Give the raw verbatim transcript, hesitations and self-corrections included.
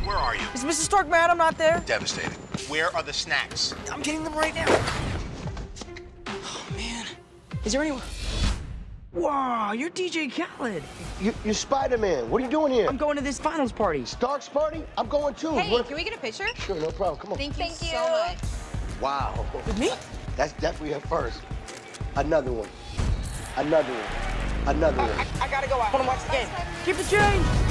where are you? Is Missus Stark mad I'm not there? Devastating. Where are the snacks? I'm getting them right now. Oh, man. Is there anyone? Whoa, you're D J Khaled. You, you're Spider-Man. What are you doing here? I'm going to this finals party. Stark's party? I'm going too. Hey, what? can we get a picture? Sure, no problem. Come on. Thank you Thank you. so much. Wow. With me? That's definitely a first. Another one. Another one. Another one. I, I gotta go. I wanna watch the game. Keep the change.